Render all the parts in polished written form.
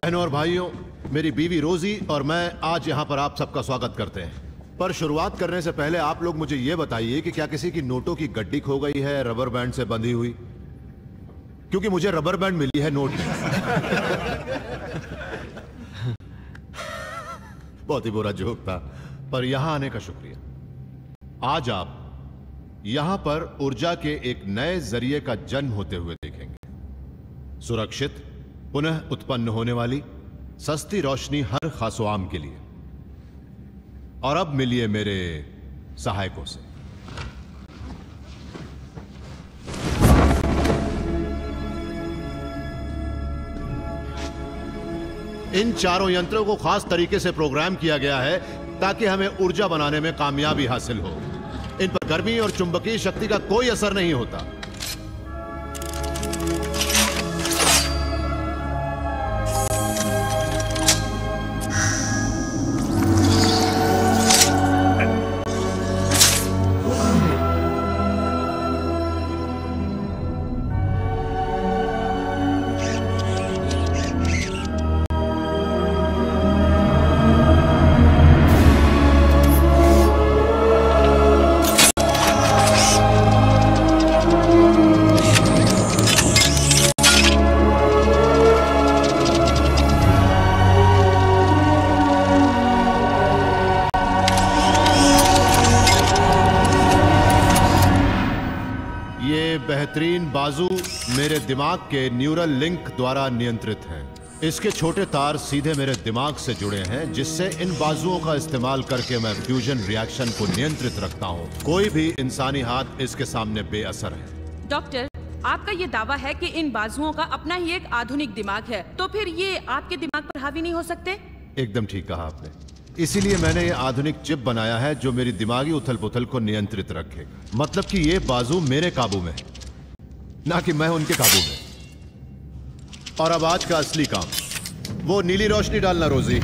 बहनों और भाइयों, मेरी बीवी रोजी और मैं आज यहाँ पर आप सबका स्वागत करते हैं। पर शुरुआत करने से पहले आप लोग मुझे ये बताइए कि क्या किसी की नोटों की गड्डी खो गई है रबर बैंड से बंधी हुई? क्योंकि मुझे रबर बैंड मिली है नोट में। बहुत ही बुरा जोक था, पर यहां आने का शुक्रिया। आज आप यहां पर ऊर्जा के एक नए जरिए का जन्म होते हुए देखेंगे। सुरक्षित, पुनः उत्पन्न होने वाली सस्ती रोशनी हर खासोआम के लिए। और अब मिलिए मेरे सहायकों से। इन चारों यंत्रों को खास तरीके से प्रोग्राम किया गया है ताकि हमें ऊर्जा बनाने में कामयाबी हासिल हो। इन पर गर्मी और चुंबकीय शक्ति का कोई असर नहीं होता। बाजू मेरे दिमाग के न्यूरल लिंक द्वारा नियंत्रित हैं। इसके छोटे तार सीधे मेरे दिमाग से जुड़े हैं, जिससे इन बाजुओं का इस्तेमाल करके मैं फ्यूजन रिएक्शन को नियंत्रित रखता हूं। कोई भी इंसानी हाथ इसके सामने बेअसर है। डॉक्टर, आपका ये दावा है कि इन बाजुओं का अपना ही एक आधुनिक दिमाग है, तो फिर ये आपके दिमाग पर हावी नहीं हो सकते? एकदम ठीक कहा आपने। इसीलिए मैंने ये आधुनिक चिप बनाया है जो मेरी दिमागी उथल पुथल को नियंत्रित रखेगा। मतलब कि ये बाजू मेरे काबू में है, ना कि मैं उनके काबू में। और अब आज का असली काम, वो नीली रोशनी डालना रोजी।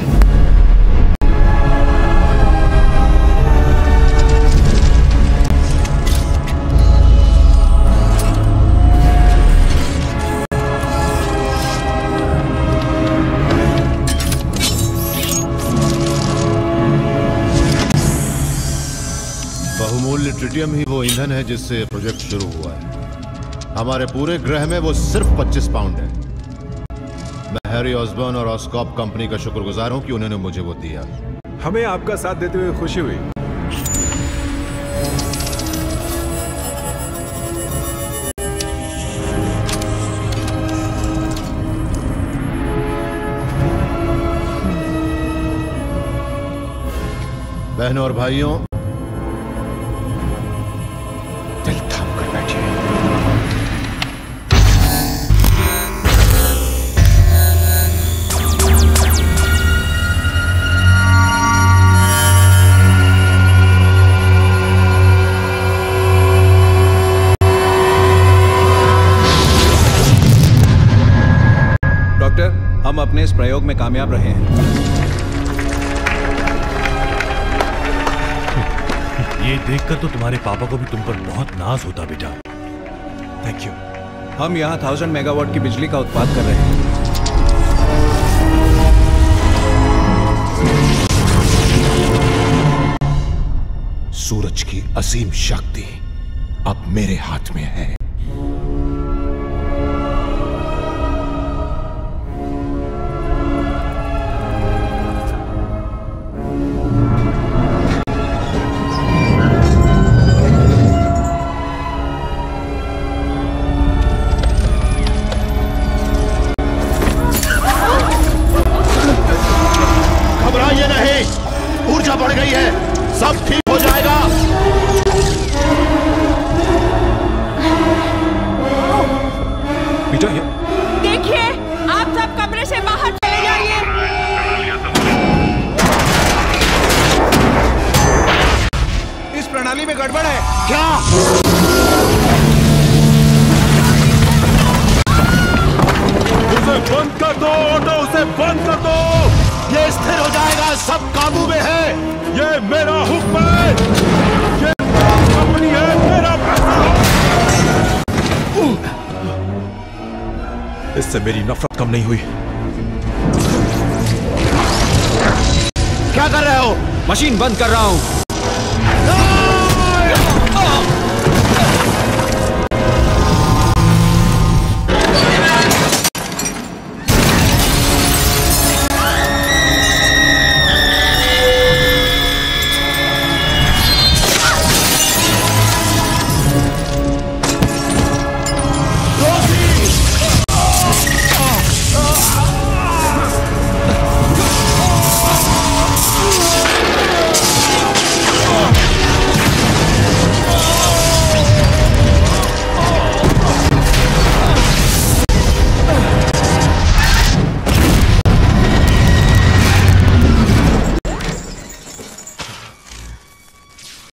बहुमूल्य ट्रिटियम ही वो ईंधन है जिससे प्रोजेक्ट शुरू हुआ है। हमारे पूरे ग्रह में वो सिर्फ 25 पाउंड है। मैं हैरी ऑसबर्न और ऑस्कॉप कंपनी का शुक्रगुजार हूं कि उन्होंने मुझे वो दिया। हमें आपका साथ देते हुए खुशी हुई। बहनों और भाइयों, हम अपने इस प्रयोग में कामयाब रहे हैं। ये देखकर तो तुम्हारे पापा को भी तुम पर बहुत नाज होता बेटा। Thank you. हम यहाँ 1000 मेगावाट की बिजली का उत्पाद कर रहे हैं। सूरज की असीम शक्ति अब मेरे हाथ में है। इससे मेरी नफरत कम नहीं हुई। क्या कर रहे हो? मशीन बंद कर रहा हूं।